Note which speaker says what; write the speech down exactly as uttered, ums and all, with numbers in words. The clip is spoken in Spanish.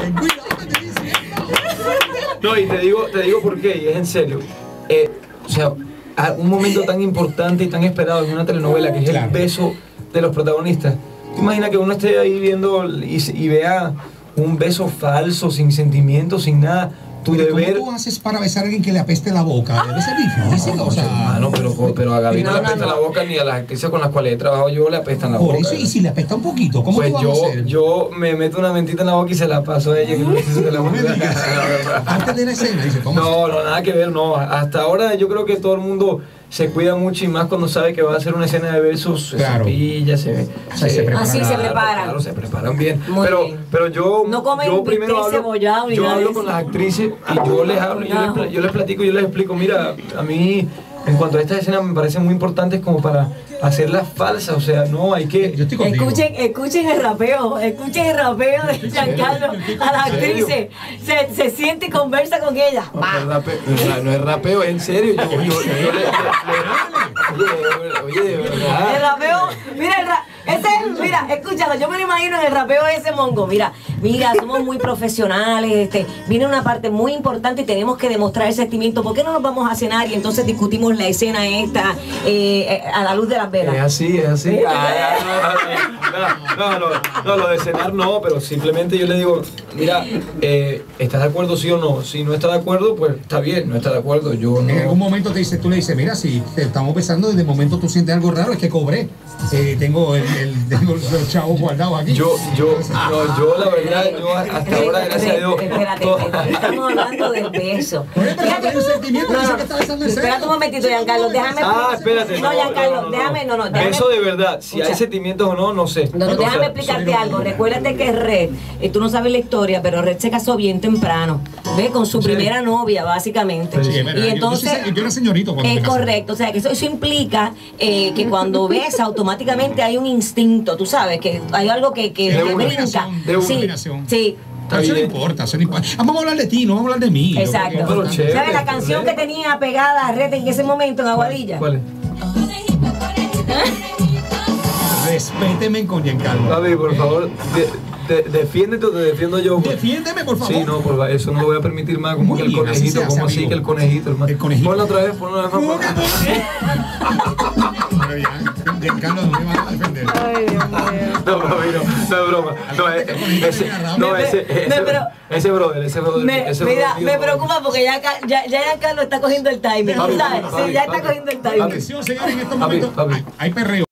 Speaker 1: No, y te digo, te digo por qué, y es en serio. Eh, o sea, a un momento tan importante y tan esperado en una telenovela, que es el beso de los protagonistas. ¿Te imaginas que uno esté ahí viendo y, y vea un beso falso, sin sentimientos, sin nada? Tu deber...
Speaker 2: ¿Cómo tú haces para besar a alguien que le apeste la boca? Debe ser difícil, o sea...
Speaker 1: Hermano, pero, pero a Gaby no, no le apesta no, no. la boca, ni a las actrices con las cuales he trabajado yo le apestan la
Speaker 2: Por
Speaker 1: boca.
Speaker 2: Por eso, y si le apesta un poquito, ¿cómo
Speaker 1: pues
Speaker 2: tú vas
Speaker 1: yo,
Speaker 2: a hacer?
Speaker 1: Yo me meto una mentita en la boca y se la paso a ella. Que no, se la
Speaker 2: Antes de la escena, dice, ¿cómo?
Speaker 1: No, no, nada que ver, no. Hasta ahora yo creo que todo el mundo se cuida mucho y más cuando sabe que va a hacer una escena de besos, se
Speaker 2: claro.
Speaker 1: cepilla, se, se, se
Speaker 3: prepara. Así se preparan.
Speaker 1: Claro, se preparan bien.
Speaker 3: Muy
Speaker 1: pero,
Speaker 3: bien.
Speaker 1: pero yo,
Speaker 3: no comen
Speaker 1: yo primero hablo, yo hablo con
Speaker 3: eso.
Speaker 1: las actrices y yo les hablo, yo les, yo les platico, yo les explico, mira, a mí en cuanto a estas escenas me parecen muy importantes como para hacerlas falsas, o sea, no, hay que...
Speaker 2: Yo estoy contigo.
Speaker 3: Escuchen, escuchen el rapeo, escuchen el rapeo de Giancarlo a las actrices, se, se siente y conversa con ella.
Speaker 1: No, no, es rapeo, no, no es rapeo, es en serio, yo, yo, yo, yo le, le, oye, de verdad.
Speaker 3: El rapeo, mira el rapeo. Ese, mira, escúchalo, yo me lo imagino en el rapeo de ese mongo. Mira, mira, somos muy profesionales, este, viene una parte muy importante y tenemos que demostrar el sentimiento. ¿Por qué no nos vamos a cenar y entonces discutimos la escena esta eh, a la luz de las velas?
Speaker 1: Es así, es así. No, no, no, no, lo de cenar no, pero simplemente yo le digo, mira, eh, ¿estás de acuerdo sí o no? Si no está de acuerdo, pues está bien, no está de acuerdo, yo no.
Speaker 2: En algún momento te dice, tú le dices, mira, si te estamos besando, desde el momento tú sientes algo raro, es que cobré. Eh, tengo, el, el, tengo los chavos guardados aquí.
Speaker 1: Yo, yo, no, yo la verdad, yo hasta ahora, gracias a Dios.
Speaker 3: Espérate, estamos hablando del beso.
Speaker 2: Fíjate, un sentimiento, no, no, que está besando en serio.
Speaker 3: Espérate un momentito, Giancarlo, déjame.
Speaker 1: Ah, espérate.
Speaker 3: No, Giancarlo, no, no, no, déjame, no, no. Déjame,
Speaker 1: eso de verdad, si hay sentimientos o no, no sé.
Speaker 3: No, no, déjame explicarte algo. Recuérdate que Red, eh, tú no sabes la historia, pero Red se casó bien temprano, ¿ves? Con su primera novia, básicamente.
Speaker 2: Sí, y entonces, yo, yo, yo era señorito cuando
Speaker 3: es correcto, o sea, que eso, eso implica eh, que cuando besa automáticamente hay un instinto, tú sabes, que hay algo que, que,
Speaker 2: de
Speaker 3: que brinca.
Speaker 2: De
Speaker 3: sí, sí.
Speaker 2: Eso no importa, eso no importa. Vamos a hablar de ti, no vamos a hablar de mí.
Speaker 3: Exacto. ¿Sabes la canción que tenía pegada a Red en ese momento en Aguadilla?
Speaker 1: ¿Cuál es?
Speaker 2: Respéteme con Giancarlo.
Speaker 1: Papi, por favor, de, de, defiéndete o te defiendo yo.
Speaker 2: Defiéndeme, por favor.
Speaker 1: Sí, no, por favor, eso no lo voy a permitir más. Como Muy que el bien, conejito, así como así que el conejito, hermano. El conejito. Ponlo otra vez, ponlo otra vez.
Speaker 2: Pero ya, Giancarlo, no me vas a defender.
Speaker 3: Ay, Dios mío.
Speaker 1: No, papi, no, no es broma. No, ese, no, ese, ese, ese brother, ese brother.
Speaker 3: Me,
Speaker 1: ese
Speaker 3: mira,
Speaker 1: brother
Speaker 3: me preocupa porque ya, ya, ya Giancarlo está cogiendo el timing.
Speaker 1: Papi,
Speaker 3: ¿Sabes?
Speaker 1: papi,
Speaker 3: Sí, ya
Speaker 1: papi,
Speaker 3: está cogiendo el timing.
Speaker 2: Atención, señores, en estos momentos hay perreo.